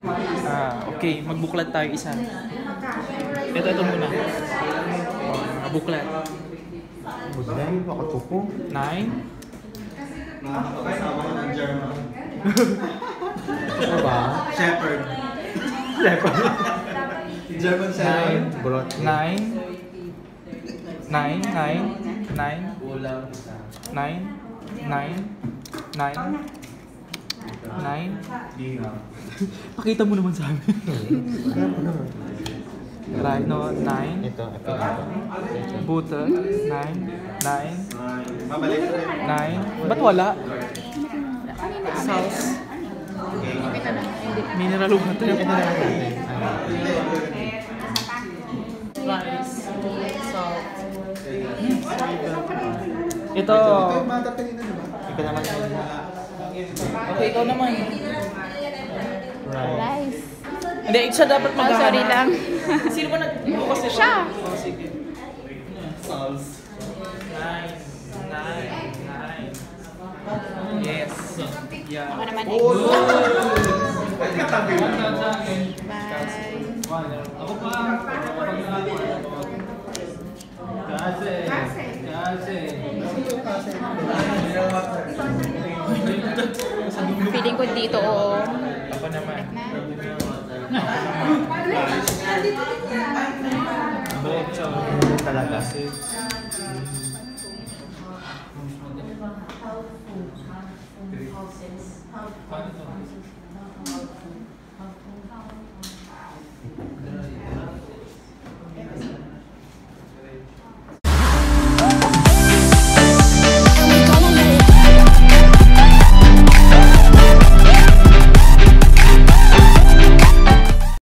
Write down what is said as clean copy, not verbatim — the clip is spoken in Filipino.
Okay, magbuklat tayo isa. Ito muna. Buklat. Budlay, makatuko. 9. Ano ba? Shepherd. Leopard. German Shepherd. 9. 9. 9. 9. 9. 9. 9. 9. 9. Pakita mo naman sa amin. Right, no, 9. Ito, ito. Butter, 9. 9. Mabalik. 9. Ba't wala? Sauce. Mineral water. Ito na lang natin. Rice. Salt. Ito. Ito, mata kanina diba? Ito naman yung Okay, ikaw naman. Rice. Hindi, siya dapat Oh, sorry lang. Sino ba nagbukas nito? Siya. Oh, sige. Sauce. 9. 9. 9. Yes. Yeah. Ako naman Oh! next. Katabi na. Bye. Ako pa. Feeling ko dito, oo. Ako naman. talaga. Paano to?